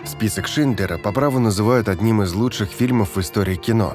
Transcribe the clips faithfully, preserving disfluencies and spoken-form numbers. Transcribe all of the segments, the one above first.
Список Шиндлера по праву называют одним из лучших фильмов в истории кино.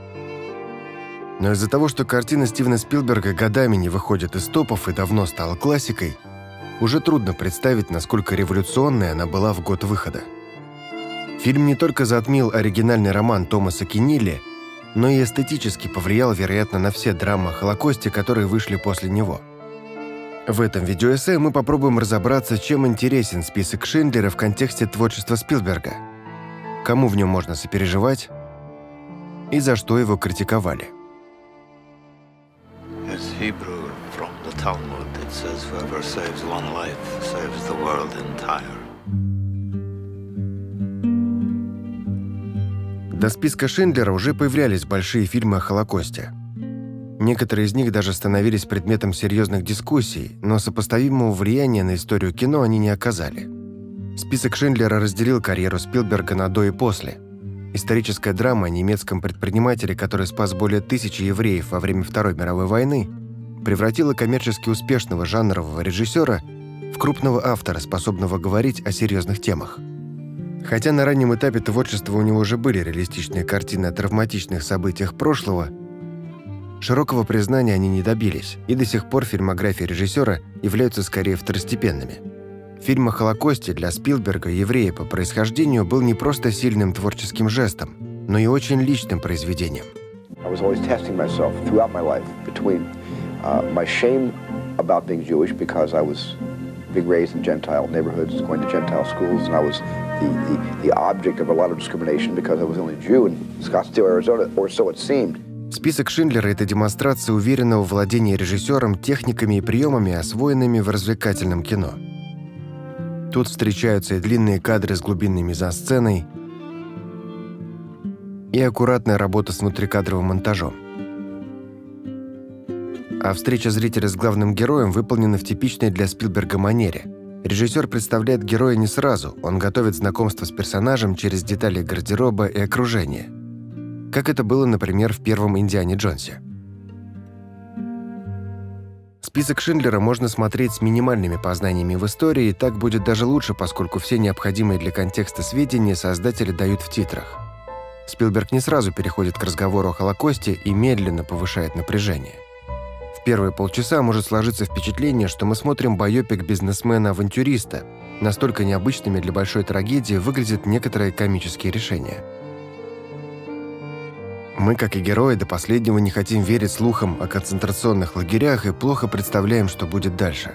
Но из-за того, что картина Стивена Спилберга годами не выходит из топов и давно стала классикой, уже трудно представить, насколько революционной она была в год выхода. Фильм не только затмил оригинальный роман Томаса Кеннилли, но и эстетически повлиял, вероятно, на все драмы о Холокосте, которые вышли после него. В этом видеоэссе мы попробуем разобраться, чем интересен список Шиндлера в контексте творчества Спилберга, кому в нем можно сопереживать и за что его критиковали. Hebrew from the Talmud, it says, whoever saves one life saves the world entire. До списка Шиндлера уже появлялись большие фильмы о Холокосте. Некоторые из них даже становились предметом серьезных дискуссий, но сопоставимого влияния на историю кино они не оказали. Список Шиндлера разделил карьеру Спилберга на «до» и «после». Историческая драма о немецком предпринимателе, который спас более тысячи евреев во время Второй мировой войны, превратила коммерчески успешного жанрового режиссера в крупного автора, способного говорить о серьезных темах. Хотя на раннем этапе творчества у него уже были реалистичные картины о травматичных событиях прошлого, широкого признания они не добились, и до сих пор фильмографии режиссера являются скорее второстепенными. Фильм о Холокосте для Спилберга, еврея по происхождению, был не просто сильным творческим жестом, но и очень личным произведением. Uh, my shame about being Jewish, because I was being raised in Gentile neighborhoods, going to Gentile schools, and I was the, the, the object of a lot of discrimination because I was the only Jew in Scottsdale, Arizona, or so it seemed. Список Шиндлера – это демонстрация уверенного владения режиссером техниками и приемами, освоенными в развлекательном кино. Тут встречаются и длинные кадры с глубинной мизансценой, и аккуратная работа с внутрикадровым монтажом. А встреча зрителя с главным героем выполнена в типичной для Спилберга манере. Режиссер представляет героя не сразу, он готовит знакомство с персонажем через детали гардероба и окружения. Как это было, например, в первом «Индиане Джонсе». Список Шиндлера можно смотреть с минимальными познаниями в истории, и так будет даже лучше, поскольку все необходимые для контекста сведения создатели дают в титрах. Спилберг не сразу переходит к разговору о Холокосте и медленно повышает напряжение. В первые полчаса может сложиться впечатление, что мы смотрим байопик бизнесмена-авантюриста. Настолько необычными для большой трагедии выглядят некоторые комические решения. Мы, как и герои, до последнего не хотим верить слухам о концентрационных лагерях и плохо представляем, что будет дальше.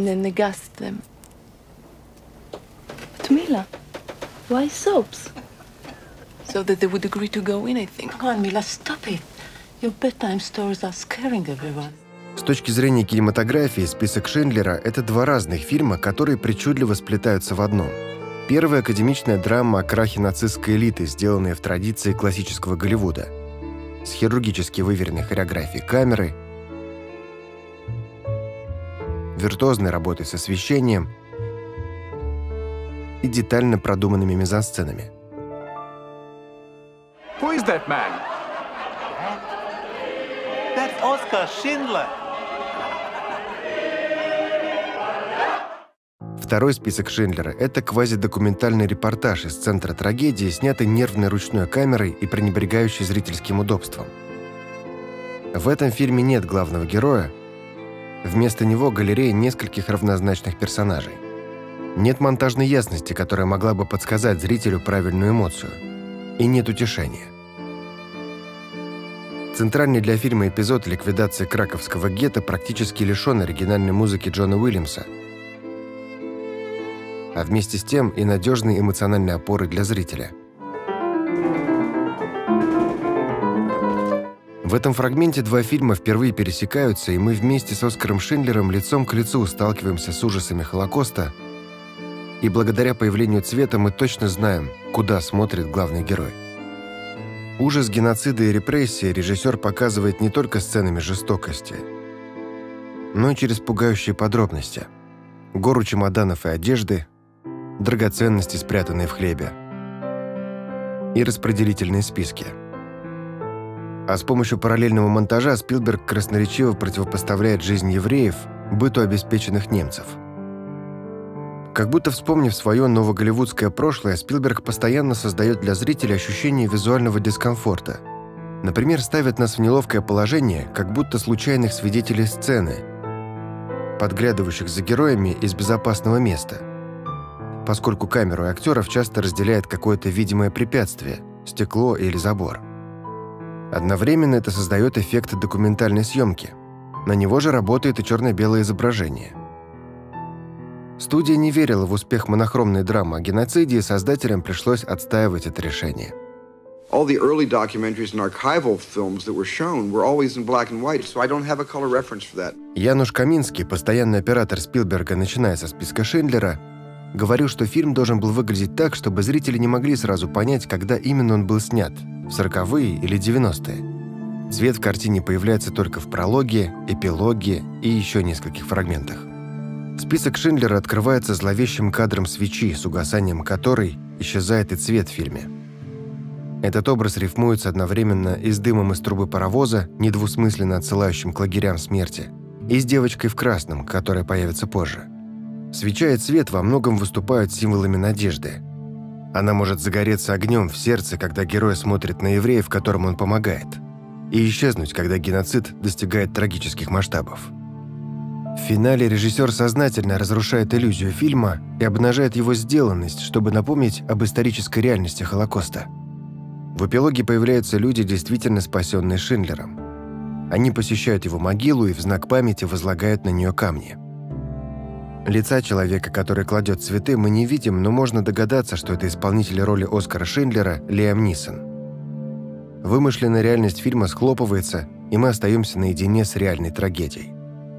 С точки зрения кинематографии, список Шиндлера – это два разных фильма, которые причудливо сплетаются в одном. Первая – академичная драма о крахе нацистской элиты, сделанная в традиции классического Голливуда, с хирургически выверенной хореографией камеры, виртуозной работой с освещением и детально продуманными мизансценами. Who is that man? That's Oskar Schindler. Второй список Шиндлера – это квазидокументальный репортаж из центра трагедии, снятый нервной ручной камерой и пренебрегающий зрительским удобством. В этом фильме нет главного героя, вместо него галерея нескольких равнозначных персонажей. Нет монтажной ясности, которая могла бы подсказать зрителю правильную эмоцию. И нет утешения. Центральный для фильма эпизод ликвидации краковского гетто практически лишен оригинальной музыки Джона Уильямса, а вместе с тем и надежной эмоциональной опоры для зрителя. В этом фрагменте два фильма впервые пересекаются, и мы вместе с Оскаром Шиндлером лицом к лицу сталкиваемся с ужасами Холокоста, и благодаря появлению цвета мы точно знаем, куда смотрит главный герой. Ужас геноцида и репрессии режиссер показывает не только сценами жестокости, но и через пугающие подробности. Гору чемоданов и одежды, драгоценности, спрятанные в хлебе, и распределительные списки. А с помощью параллельного монтажа Спилберг красноречиво противопоставляет жизнь евреев быту обеспеченных немцев. Как будто вспомнив свое новоголливудское прошлое, Спилберг постоянно создает для зрителя ощущение визуального дискомфорта. Например, ставит нас в неловкое положение, как будто случайных свидетелей сцены, подглядывающих за героями из безопасного места, поскольку камеру и актеров часто разделяет какое-то видимое препятствие – стекло или забор. Одновременно это создает эффект документальной съемки. На него же работает и черно-белое изображение. Студия не верила в успех монохромной драмы о геноциде, и создателям пришлось отстаивать это решение. All the early documentaries and archival films that were shown were always in black and white, so I don't have a color reference for that. Януш Каминский, постоянный оператор Спилберга, начиная со списка Шиндлера, говорил, что фильм должен был выглядеть так, чтобы зрители не могли сразу понять, когда именно он был снят – в сороковые или девяностые. Цвет в картине появляется только в прологе, эпилоге и еще нескольких фрагментах. Список Шиндлера открывается зловещим кадром свечи, с угасанием которой исчезает и цвет в фильме. Этот образ рифмуется одновременно и с дымом из трубы паровоза, недвусмысленно отсылающим к лагерям смерти, и с девочкой в красном, которая появится позже. Свеча и цвет во многом выступают символами надежды. Она может загореться огнем в сердце, когда герой смотрит на евреев, которым он помогает, и исчезнуть, когда геноцид достигает трагических масштабов. В финале режиссер сознательно разрушает иллюзию фильма и обнажает его сделанность, чтобы напомнить об исторической реальности Холокоста. В эпилоге появляются люди, действительно спасенные Шиндлером. Они посещают его могилу и в знак памяти возлагают на нее камни. Лица человека, который кладет цветы, мы не видим, но можно догадаться, что это исполнитель роли Оскара Шиндлера Лиам Нисон. Вымышленная реальность фильма схлопывается, и мы остаемся наедине с реальной трагедией.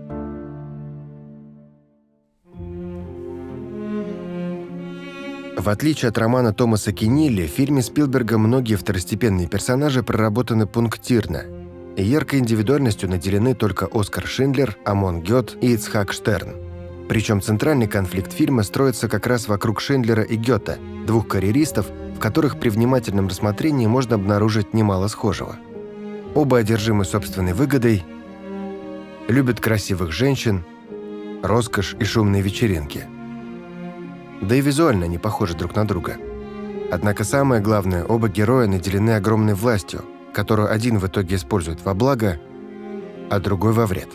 В отличие от романа Томаса Кеннилли, в фильме Спилберга многие второстепенные персонажи проработаны пунктирно, и яркой индивидуальностью наделены только Оскар Шиндлер, Амон Гёд и Ицхак Штерн. Причем центральный конфликт фильма строится как раз вокруг Шиндлера и Гёта, двух карьеристов, в которых при внимательном рассмотрении можно обнаружить немало схожего. Оба одержимы собственной выгодой, любят красивых женщин, роскошь и шумные вечеринки. Да и визуально они похожи друг на друга. Однако самое главное, оба героя наделены огромной властью, которую один в итоге использует во благо, а другой во вред.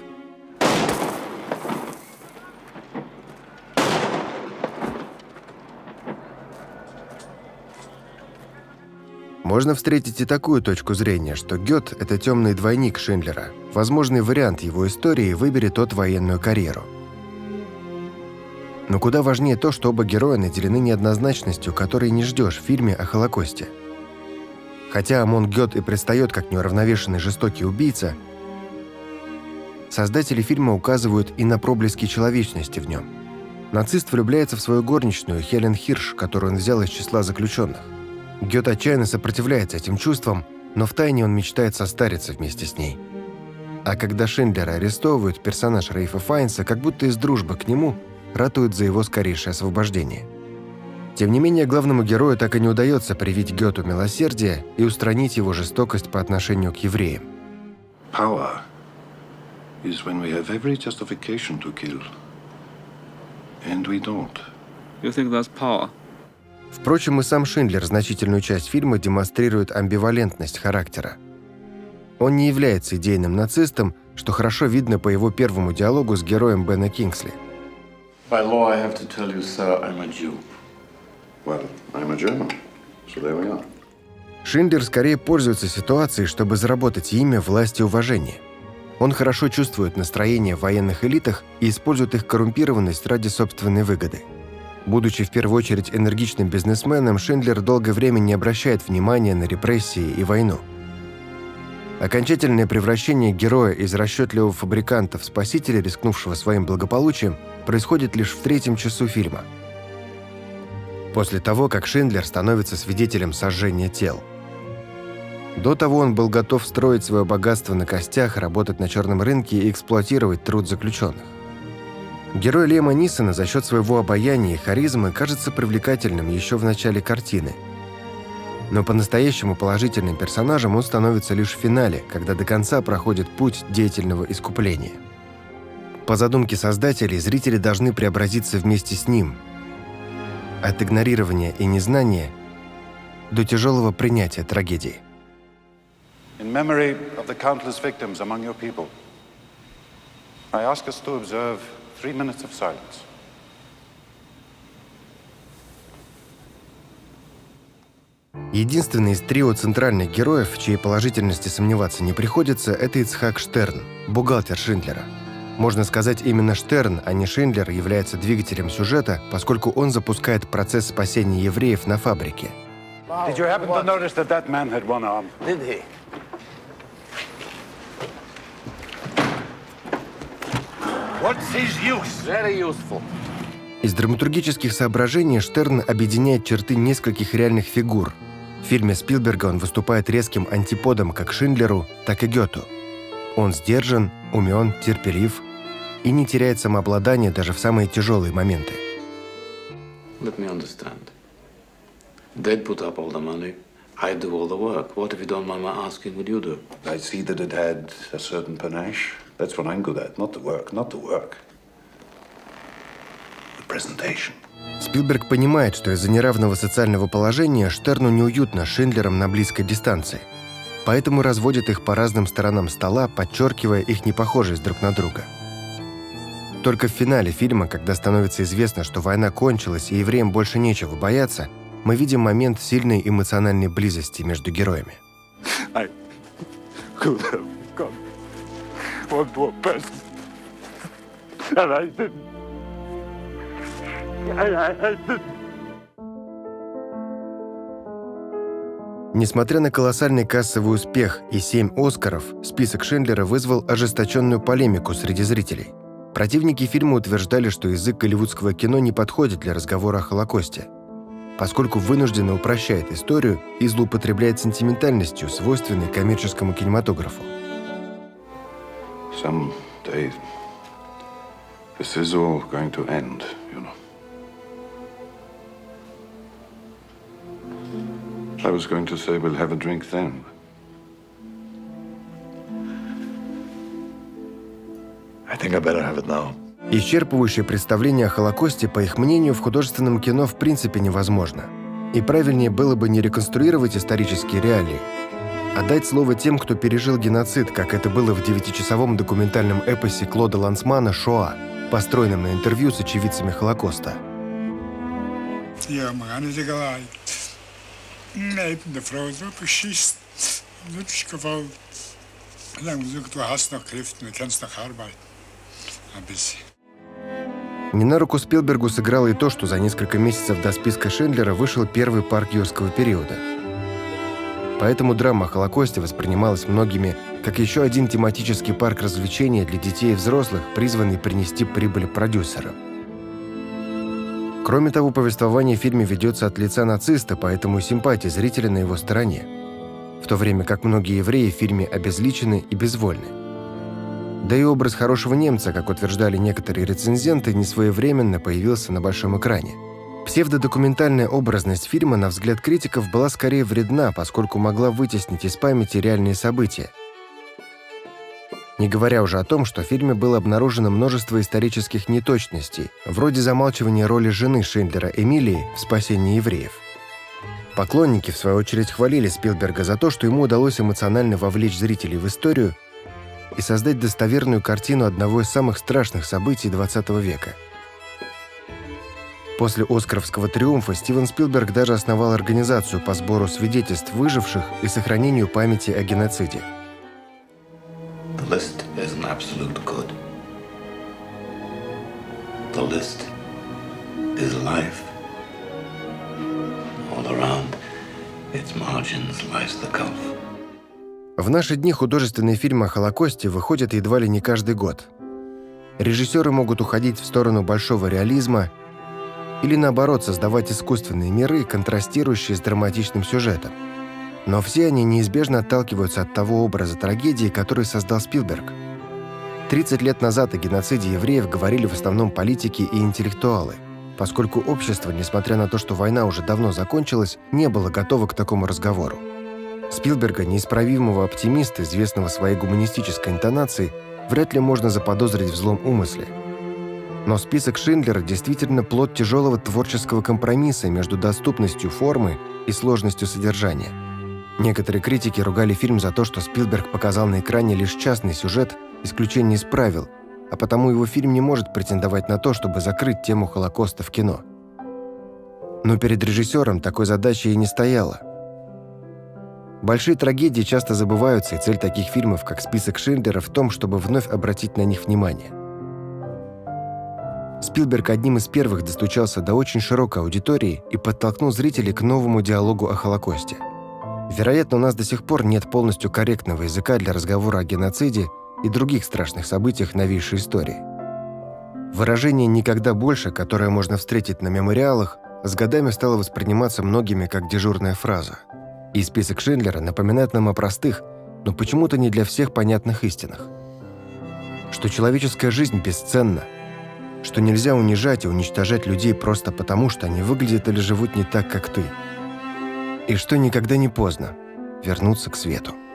Можно встретить и такую точку зрения, что Гёт – это темный двойник Шиндлера, возможный вариант его истории, выберет тот военную карьеру. Но куда важнее то, что оба героя наделены неоднозначностью, которой не ждешь в фильме о Холокосте. Хотя Амон Гёт и предстает как неуравновешенный жестокий убийца, создатели фильма указывают и на проблески человечности в нем. Нацист влюбляется в свою горничную Хелен Хирш, которую он взял из числа заключенных. Гёт отчаянно сопротивляется этим чувствам, но втайне он мечтает состариться вместе с ней. А когда Шиндлера арестовывают, персонаж Рейфа Файнса, как будто из дружбы к нему, ратует за его скорейшее освобождение. Тем не менее, главному герою так и не удается привить Гёту милосердие и устранить его жестокость по отношению к евреям. Power is when we have every justification to kill, and we don't. You think that's power? Впрочем, и сам Шиндлер значительную часть фильма демонстрирует амбивалентность характера. Он не является идейным нацистом, что хорошо видно по его первому диалогу с героем Бена Кингсли. By law, I have to tell you, sir, I'm a Jew. Well, I'm a German, so there we are. Шиндлер скорее пользуется ситуацией, чтобы заработать имя, власть и уважение. Он хорошо чувствует настроение в военных элитах и использует их коррумпированность ради собственной выгоды. Будучи в первую очередь энергичным бизнесменом, Шиндлер долгое время не обращает внимания на репрессии и войну. Окончательное превращение героя из расчетливого фабриканта в спасителя, рискнувшего своим благополучием, происходит лишь в третьем часу фильма. После того, как Шиндлер становится свидетелем сожжения тел. До того он был готов строить свое богатство на костях, работать на черном рынке и эксплуатировать труд заключенных. Герой Лиама Нисона за счет своего обаяния и харизмы кажется привлекательным еще в начале картины. Но по-настоящему положительным персонажем он становится лишь в финале, когда до конца проходит путь деятельного искупления. По задумке создателей, зрители должны преобразиться вместе с ним, от игнорирования и незнания до тяжелого принятия трагедии. In memory of the countless victims among your people, I ask us to observe three minutes of silence. Единственный из трио центральных героев, в чьей положительности сомневаться не приходится, это Ицхак Штерн, бухгалтер Шиндлера. Можно сказать, именно Штерн, а не Шиндлер, является двигателем сюжета, поскольку он запускает процесс спасения евреев на фабрике. Did you happen to notice that that man had one arm? Did he? What's his use? Very useful. Из драматургических соображений Штерн объединяет черты нескольких реальных фигур. В фильме Спилберга он выступает резким антиподом как Шиндлеру, так и Гёту. Он сдержан, умен, терпелив и не теряет самообладание даже в самые тяжелые моменты. Let me understand. They'd put up all the money. I'd do all the work. What if you don't mind my asking what you do? I see that it had a certain panache. That's what I'm good at. Not the work, not the work. The presentation. Спилберг понимает, что из-за неравного социального положения Штерну неуютно с Шиндлером на близкой дистанции. Поэтому разводит их по разным сторонам стола, подчеркивая их непохожесть друг на друга. Только в финале фильма, когда становится известно, что война кончилась и евреям больше нечего бояться, мы видим момент сильной эмоциональной близости между героями. I could have gone one more person, and I didn't. I, I, I didn't. Несмотря на колоссальный кассовый успех и семь «Оскаров», список Шиндлера вызвал ожесточенную полемику среди зрителей. Противники фильма утверждали, что язык голливудского кино не подходит для разговора о Холокосте, поскольку вынужденно упрощает историю и злоупотребляет сентиментальностью, свойственной коммерческому кинематографу. Someday, this is all going to end, you know. I was going to say we'll have a drink then. I think I better have it now. Исчерпывающее представление о Холокосте, по их мнению, в художественном кино в принципе невозможно. И правильнее было бы не реконструировать исторические реалии, а дать слово тем, кто пережил геноцид, как это было в девятичасовом документальном эпосе Клода Лансмана «Шоа», построенном на интервью с очевидцами Холокоста. Nee, de vrouw is ook geschiest. In dit geval, dan moet ik, du hast noch Kräfte, du kannst noch arbeiten. Ein bisschen. Не на руку Спилбергу сыграло и то, что за несколько месяцев до списка Шиндлера вышел первый парк юрского периода. Поэтому драма о Холокосте воспринималась многими как еще один тематический парк развлечений для детей и взрослых, призванный принести прибыль продюсерам. Кроме того, повествование в фильме ведется от лица нациста, поэтому симпатия зрителя на его стороне, в то время как многие евреи в фильме обезличены и безвольны. Да и образ хорошего немца, как утверждали некоторые рецензенты, несвоевременно появился на большом экране. Псевдодокументальная образность фильма, на взгляд критиков, была скорее вредна, поскольку могла вытеснить из памяти реальные события. Не говоря уже о том, что в фильме было обнаружено множество исторических неточностей, вроде замалчивания роли жены Шиндлера Эмилии в спасении евреев. Поклонники, в свою очередь, хвалили Спилберга за то, что ему удалось эмоционально вовлечь зрителей в историю и создать достоверную картину одного из самых страшных событий двадцатого века. После «Оскаровского триумфа» Стивен Спилберг даже основал организацию по сбору свидетельств выживших и сохранению памяти о геноциде. The list isn't absolute good. The list is life. All around its margins lies the gulf. В наши дни художественные фильмы о Холокосте выходят едва ли не каждый год. Режиссеры могут уходить в сторону большого реализма или, наоборот, создавать искусственные миры, контрастирующие с драматичным сюжетом. Но все они неизбежно отталкиваются от того образа трагедии, который создал Спилберг. тридцать лет назад о геноциде евреев говорили в основном политики и интеллектуалы, поскольку общество, несмотря на то, что война уже давно закончилась, не было готово к такому разговору. Спилберга, неисправимого оптимиста, известного своей гуманистической интонацией, вряд ли можно заподозрить в злом умысле. Но список Шиндлера действительно плод тяжелого творческого компромисса между доступностью формы и сложностью содержания. Некоторые критики ругали фильм за то, что Спилберг показал на экране лишь частный сюжет, исключение из правил, а потому его фильм не может претендовать на то, чтобы закрыть тему Холокоста в кино. Но перед режиссером такой задачи и не стояло. Большие трагедии часто забываются, и цель таких фильмов, как «Список Шиндлера», в том, чтобы вновь обратить на них внимание. Спилберг одним из первых достучался до очень широкой аудитории и подтолкнул зрителей к новому диалогу о Холокосте. Вероятно, у нас до сих пор нет полностью корректного языка для разговора о геноциде и других страшных событиях новейшей истории. Выражение «никогда больше», которое можно встретить на мемориалах, с годами стало восприниматься многими как дежурная фраза. И список Шиндлера напоминает нам о простых, но почему-то не для всех понятных истинах. Что человеческая жизнь бесценна, что нельзя унижать и уничтожать людей просто потому, что они выглядят или живут не так, как ты. И что никогда не поздно вернуться к свету.